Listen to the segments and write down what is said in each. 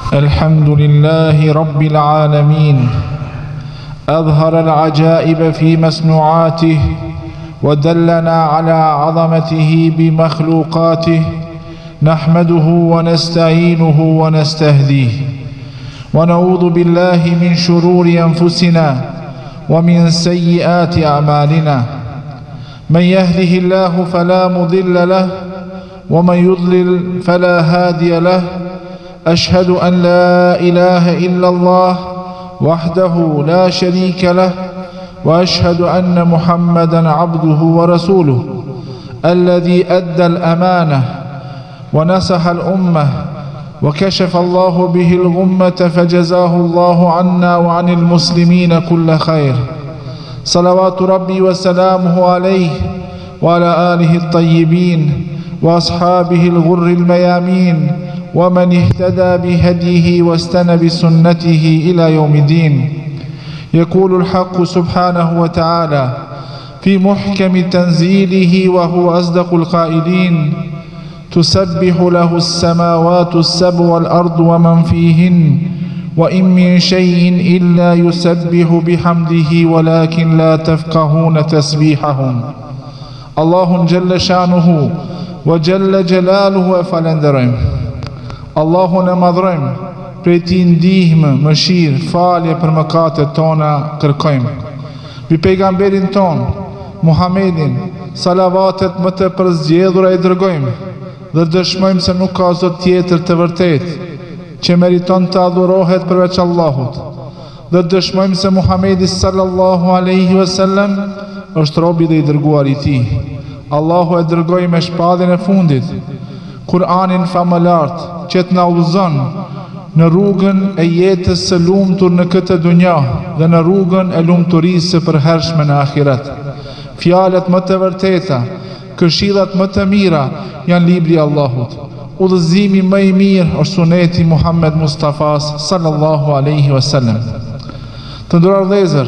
الحمد لله رب العالمين أظهر العجائب في مصنوعاته ودلنا على عظمته بمخلوقاته نحمده ونستعينه ونستهديه ونعوذ بالله من شرور أنفسنا ومن سيئات أعمالنا من يهده الله فلا مضل له ومن يضلل فلا هادي له أشهد أن لا إله إلا الله وحده لا شريك له وأشهد أن محمدا عبده ورسوله الذي أدى الأمانة ونصح الأمة وكشف الله به الغمة فجزاه الله عنا وعن المسلمين كل خير صلوات ربي وسلامه عليه وعلى آله الطيبين وأصحابه الغر الميامين ومن اهتدى بهديه واستنى بسنته إلى يوم الدين. يقول الحق سبحانه وتعالى في محكم تنزيله وهو أصدق القائلين تسبح له السماوات السبع والأرض ومن فيهن وإن من شيء إلا يسبح بحمده ولكن لا تفقهون تسبيحهم. الله جل شانه وجل جلاله فلندرم. الله نمدرم prej ti ndihmë, mëshirë, falje për mëkatet tona kërkojmë. Bi pejgamberin ton, Muhammedin, salavatet më të përzgjedhura i dërgojmë dhe dëshmojmë se nuk ka zot tjetër të vërtet që meriton të adhurohet përveç Allahut. Dhe dëshmojmë se Muhammedi sallallahu alaihi wasallam është robi dhe i dërguar i tij. Allahu e dërgoi me shpallin e fundit, Kur'anin famëlart që të na udhëzon në rrugën e jetës së lumtur në këtë dunja dhe në rrugën e lumturisë së përhershme në ahiret. Fjalët më të vërteta, këshillat më të mira janë libri i Allahut. Udhëzimi më i mirë është suneti Muhammed Mustafa sallallahu alaihi wasallam. Të nderuar vëllezër,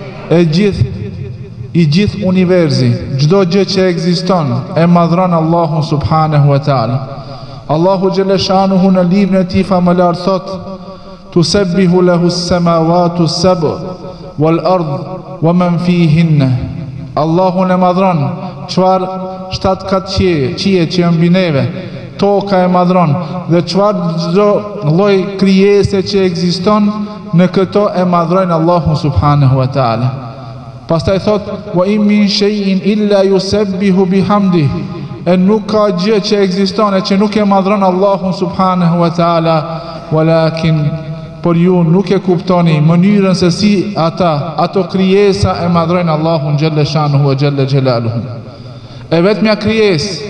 i gjithë universi, çdo gjë që ekziston e madhron Allahun subhanahu wa taala. Allahu Jelle Shanuhu në librin e tij famëlar thot: "Tusabbihu lahu as-samawati as-sab'u wal-ard wa man fihinna." Allahu në madhron çfarë 7 kat qiell që janë mbi neve, toka e madhron dhe çfarë çdo lloj krijese që ekziston në këto e madhrojnë Allahun subhanahu wa taala. Pastaj thot: "Wa in min shay'in illa yusabbihu bihamdihi." E nuk ka gjë që ekziston e që nuk e madhron Allahun subhanahu wa taala, walakin por ju nuk e kuptoni mënyrën se si ato krijesa e madhrojnë Allahun xhalla shanuhu wa xhalla xhelaluhu. E vetmja krijesë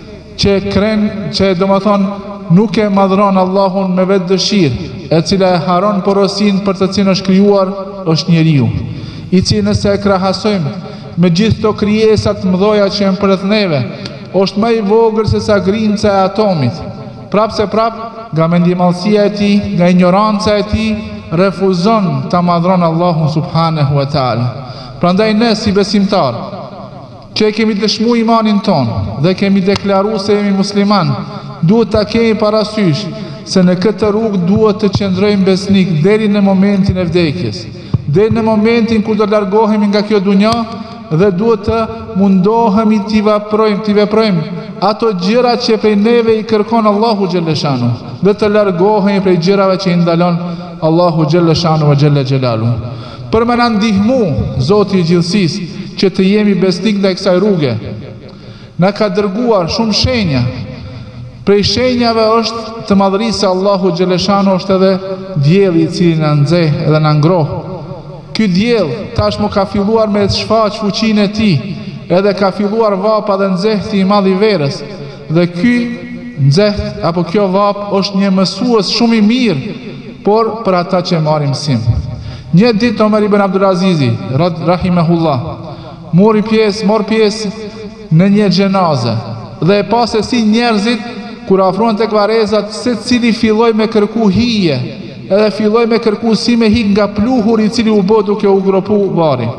që domethën nuk e madhron Allahun me vetë dëshirë, e cila e haron porosin për të cilën është krijuar, është njeriu, i cili nëse e krahasojmë me gjithë to krijesat mëdha që janë përreth neve, është më i vogël se sa grinca e atomit. Nga mendimallësia e tij, nga ignoranca e tij, refuzon ta madhron Allahun subhanahu wa taala. Prandaj ne si besimtar, që kemi dëshmuar imanin ton dhe kemi deklaruar se jemi musliman, duhet ta kemi parasysh se në këtë rrugë duhet të qëndrojmë besnik deri në momentin e vdekjes, deri në momentin kur do largohemi nga kjo dunja, dhe duhet të mundohemi t'i veprojmë ato gjëra që prej neve i kërkon Allahu xhalla shanu, dhe të largohemi prej gjërave që i ndalon Allahu xhalla shanu wa xhalla xhelalu. Për më na ndihmu Zoti i gjithësisë që të jemi besnik ndaj kësaj rruge, na ka dërguar shumë shenja. Prej shenjave është të madhërisë se Allahu xhalla shanu është edhe dielli i cili na nxeh dhe na ngroh. Ky diell tashmë ka filluar me të shfaq fuqinë e tij, edhe ka filluar vapa dhe nxehti i madh i verës. Dhe ky nxeht apo kjo vap është një mësues shumë i mirë, por për ata që marrin mësim. Një ditë Omer ibn Abdulazizi rahimahullah mor pjesë në një xhenaze dhe e pa se si njerëzit kur afrohen tek varrezat, secili filloi me kërku hije, edhe filloi me kërku si me hik nga pluhuri i cili u bë duke u gropu varri.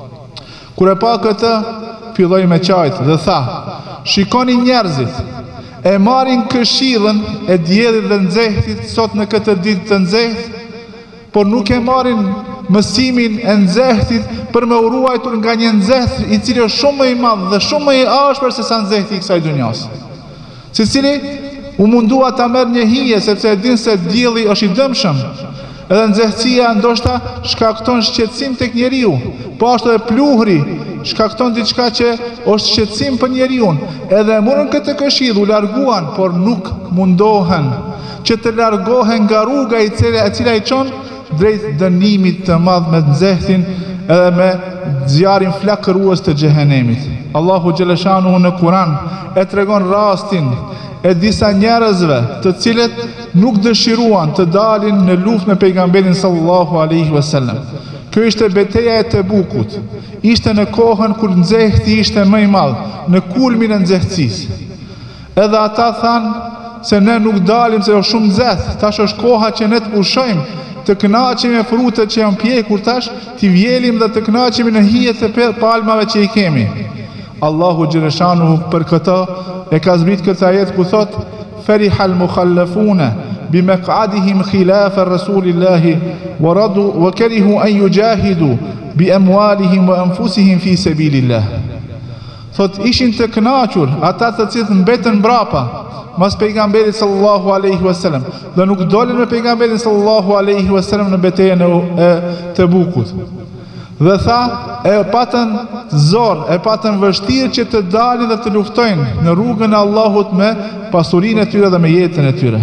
Kur e pa këtë, filloi me qajt dhe tha: "Shikoni njerëzit, e marrin këshillën e diellit dhe nxehtit sot në këtë ditë të nxehtë, por nuk e marrin mësimin e nxehtit për me u ruajtur nga një nxehtë i cili është shumë më i madh dhe shumë më i ashpër se sa nxehti i kësaj dunjas. Secili u mundua ta merr një hije sepse e din se dielli është i dëmshëm. Edhe nxehtësia ndoshta shkakton shqetësim tek njeriu, po ashtu edhe pluhuri shkakton diçka që është shqetësim për njeriu. Edhe morën këtë këshill, u larguan, por nuk mundohen që të largohen nga rruga e cila i çon drejt dënimit të madh me nxehtin edhe me zjarin flakërues të xhehenemit. Allahu xhaleshanuhu në Kur'an e tregon rastin e disa njerëzve të cilët nuk dëshiruan të dalin në luftë me pejgamberin sallallahu alaihi wasallam. Kjo ishte betejë e Tebukut. Ishte në kohën kur nxehti ishte më i madh, në kulmin e nxehtësisë. Edhe ata thanë se ne nuk dalim se është shumë nxehtë, tash është koha që ne të pushojmë, të kënaqemi me frutet që janë pjekur tash, të vjelim dhe të kënaqemi në hijet e palmave që i kemi. Allahu xhaleshanu për këtë e ka zbrit këtë ajet ku thot: "Farihal mukhallafuna bimaq'adihim khilafa rasulillahi wa radu wa karihu an yujahidu bi amwalihim wa anfusihim fi sabilillah." Thot ishin të kënaqur ata të cilët mbetën mbrapa mas pejgamberit sallallahu alaihi wasallam dhe nuk dolën me pejgamberin sallallahu alaihi wasallam në betejën e Tebukut. Dhe tha, e patën zor, e patën vështirë që të dalin dhe të luftojnë në rrugën e Allahut me pasurinë e tyre dhe me jetën e tyre.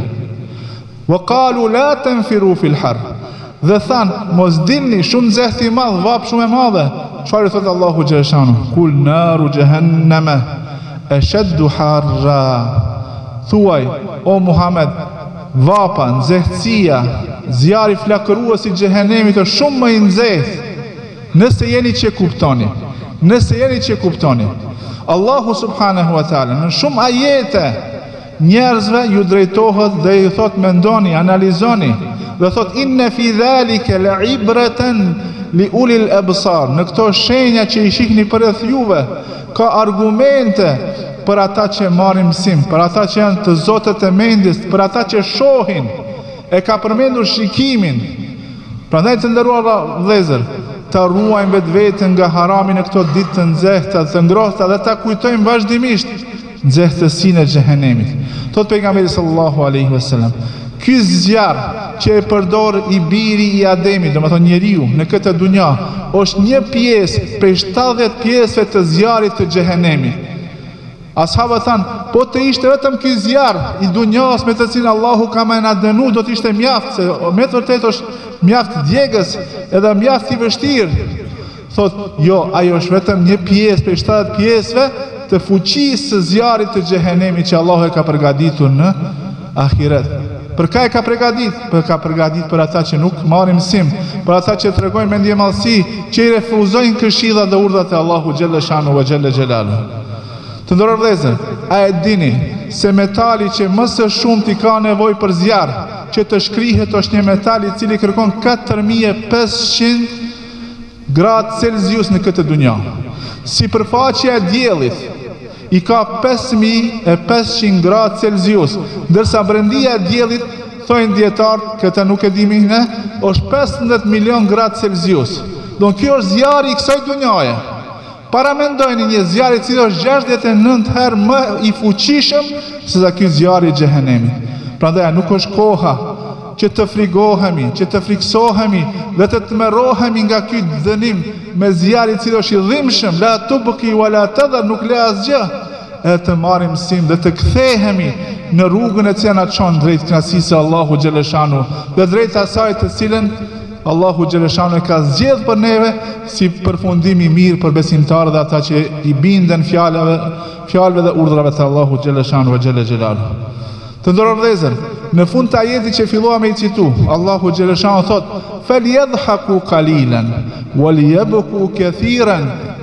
Wa qalu la tanfiru fil har. Dhe than, mos dilni, shumë nxehtë i madh, vap shumë e madhe. Çfarë thot Allahu xhaleshanu? Kul naru jahannama ashaddu harra. Thuaj, o Muhammed, vapa, nxehtësia, zjarri flakërues i xhehenemit është shumë më i nxehtë. Nëse jeni që kuptoni, Allahu subhanahu wa ta'ala në shumë ajete njerëzve ju drejtohet dhe ju thot mendoni, analizoni dhe thot inna fi dhalika la'ibratan li ulil absar. Në këto shenja që i shihni përreth juve ka argumente për ata që marrin mësim, për ata që janë të zotët e mendjes, për ata që shohin, e ka përmendur shikimin. Prandaj të nderuar vëllezër, ta ruajmë vetveten nga harami në këto ditë të nxehta, të ngrohta dhe ta kujtojmë vazhdimisht nxehtësinë e xhehenemit. Thot pejgamberi sallallahu alaihi wasallam, ky zjarr që e përdor i biri i Ademit, domethënë njeriu në këtë dunja, është një pjesë prej 70 pjesëve të zjarrit të xhehenemit. Ashabët thanë, po të ishte vetëm ky zjarr i dunjas me të cilin Allahu ka më na dënuar, do të ishte mjaft, se me të vërtetë është mjaft djegës edhe mjaft i vështirë. Thot, jo, ajo është vetëm një pjesë prej 70 pjesëve të fuqisë së zjarrit të xhehenemit që Allahu e ka përgatitur në ahiret. Për ka e ka përgatitur? Ka përgatitur për ata që nuk marrin mësim, për ata që tregojnë me ndjemallësi, që i refuzojnë këshillat dhe urdhat e Allahu xhalleshanu wa xhalla xhelalu. Të nderuar vëllezër, a e dini se metali që më së shumti ka nevojë për zjarr që të shkrihet është një metal i cili kërkon 4500 gradë Celsius në këtë dunja. Sipërfaqja e diellit i ka 5500 gradë Celsius, ndërsa brendia e diellit, thojnë dietarët, këtë nuk e dimi ne, është 15 milion gradë Celsius. Do kjo është zjarri i kësaj dunjaje. Paramendojni një zjarr i cili është 69 herë më i fuqishëm se sa ky zjarr i xhehenemit. Prandaj nuk është koha që të frigohemi, që të friksohemi dhe të tmerrohemi nga ky dënim me zjarr i cili është i dhimbshëm, la tubqi wala tadhar, nuk le asgjë, e të marrim mësim dhe të kthehemi në rrugën e cila na çon drejt kënaqësisë së Allahu xhaleshanu dhe drejt asaj të cilën Allahu xhaleshanu e ka zgjedhur për neve si përfundim i mirë për besimtarët dhe ata që i binden fjalëve dhe urdhrave të Allahu xhaleshanu wa xhalla xhelalu. Të nderuar vëllezër, në fund të ajetit që fillova me i citu, Allahu xhaleshanu thot: "Falyadhaku qalilan waliyabku kathiran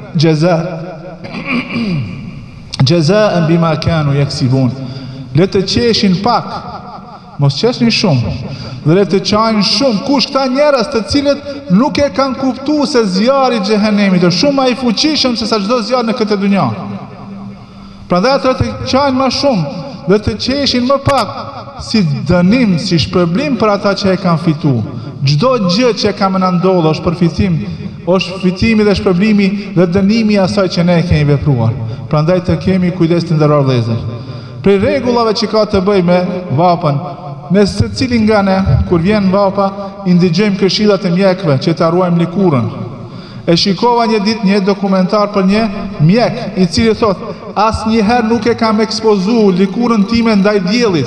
jazaan bima kanu yaksibun." Le të qeshin pak, mos qeshin shumë, dhe le të qajnë shumë. Kush këta njerëz të cilët nuk e kanë kuptuar se zjarri i xhehenemit është shumë më i fuqishëm se sa çdo zjarr në këtë dunja. Prandaj ata të qajnë më shumë, dhe të qeshin më pak si dënim, si shpërblim për ata që e kanë fitu. Çdo gjë që ka më ndodhur është përfitim, është fitimi dhe shpërblimi dhe dënimi i asaj që ne kemi vepruar. Prandaj të kemi kujdes të nderuar vëllezër. Prej rregullave që ka të bëjë me vapën, ne secili nga ne kur vjen vapa i ndigjojmë këshillat e mjekëve që ta ruajmë likurën. E shikova një ditë një dokumentar për një mjek i cili thotë asnjëherë nuk e kam ekspozuar likurën time ndaj diellit.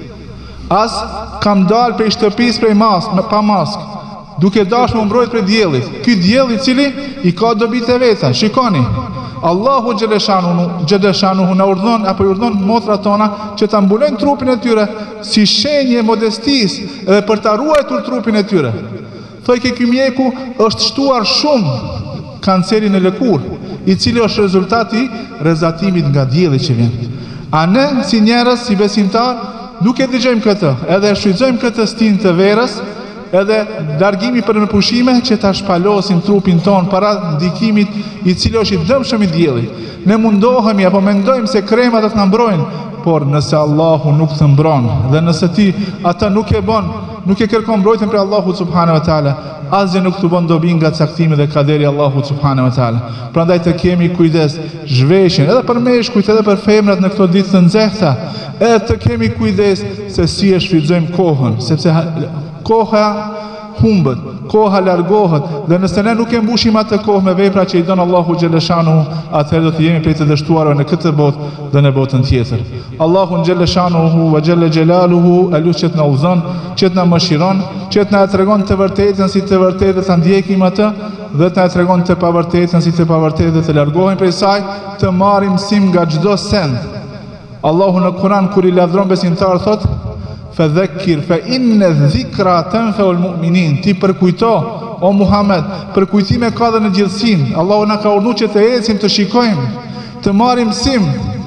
As kam dalë prej shtëpisë prej pa maskë, duke dashur më mbrojt prej diellit. Ky diell i cili i ka dobitë veta. Shikoni, Allahu xhaleshanuhu na urdhon apo i urdhon motrat tona që ta mbulojnë trupin e tyre si shenjë modestisë dhe për ta ruajtur trupin e tyre. Thoj që ky mjeku është shtuar shumë kancerin e lëkurë, i cili është rezultati i rrezatimit nga dielli që vjen. A ne si njerëz, si besimtar, nuk e dëgjojmë këtë, edhe shfrytëzojmë këtë stinë të verës, edhe largimi për pushime që ta shpalosin trupin ton para ndikimit i cili është i dëmshëm i diellit. Ne mundohemi apo mendojmë se kremat do të na mbrojnë, por nëse Allahu nuk të mbron dhe nëse ti ata nuk e bën, nuk e kërkon mbrojtjen prej Allahut subhanahu wa taala, asgjë nuk të bën dobi nga caktimi dhe kaderi Allahut subhanahu wa taala. Prandaj të kemi kujdes, zhveshjen edhe për meshkujt edhe për femrat në këto ditë të nxehta, edhe të kemi kujdes se si e shfrytëzojmë kohën, sepse koha humbet, koha largohet, dhe nëse ne nuk e mbushim atë kohë me vepra që i don Allahu xhaleshanuhu, atëherë do të jemi prej të dështuarve në këtë botë dhe në botën tjetër. Allahu xhaleshanuhu wa xhalla xjalaluhu alu që të na udhëzon, që të na mëshiron, që të na tregon të vërtetën si të vërtetë ta ndjekim atë dhe të na tregon të pavërtetën si të pavërtetë të largohemi prej saj, të marrim mësim nga çdo send. Allahu në Kur'an kur i lavdron besimtar thotë fadhakkir fa inna dhikra tanfa'ul mu'minin. Ti përkujto o Muhammed, përkujtimi ka dhe në gjithësinë. Allahu na ka urdhëruar që të ecim, të shikojmë, të marrim mësim,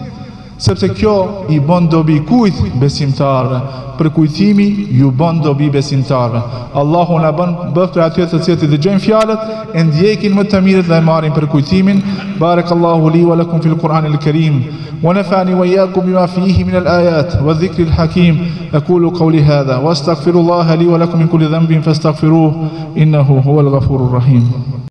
sepse kjo i bën dobi kujt besimtarëve. Përkujtimi ju bën dobi besimtarëve. Allahu na bën bëft për atyre të cilët i dëgjojnë fjalët, e ndjekin më të mirët dhe marrin përkujtimin. Barakallahu li wa lakum fil Qur'anil Karim. ونفعني وإياكم بما فيه من الآيات والذكر الحكيم. أقول قولي هذا وأستغفر الله لي ولكم من كل ذنب فاستغفروه إنه هو الغفور الرحيم.